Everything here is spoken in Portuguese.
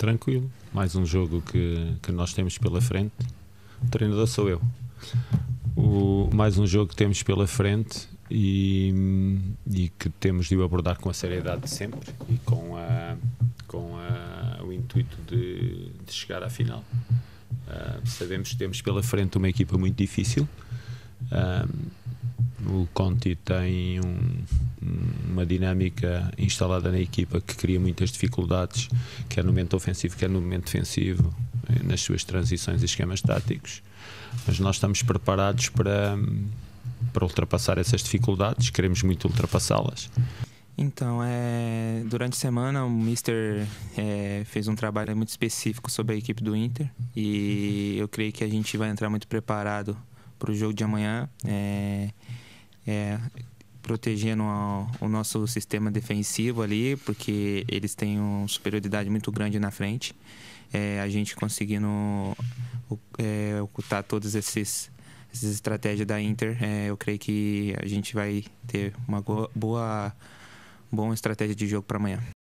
Tranquilo, mais um jogo que nós temos pela frente. O treinador sou eu. Mais um jogo que temos pela frente e que temos de o abordar com a seriedade de sempre e com o intuito de chegar à final. Sabemos que temos pela frente uma equipa muito difícil. O Conti tem uma dinâmica instalada na equipa que cria muitas dificuldades, quer no momento ofensivo, quer no momento defensivo, nas suas transições e esquemas táticos. Mas nós estamos preparados para ultrapassar essas dificuldades, queremos muito ultrapassá-las. Então, durante a semana o Mister fez um trabalho muito específico sobre a equipe do Inter e eu creio que a gente vai entrar muito preparado para o jogo de amanhã, protegendo o nosso sistema defensivo ali, porque eles têm uma superioridade muito grande na frente. A gente conseguindo ocultar todas essas estratégias da Inter, eu creio que a gente vai ter uma boa estratégia de jogo para amanhã.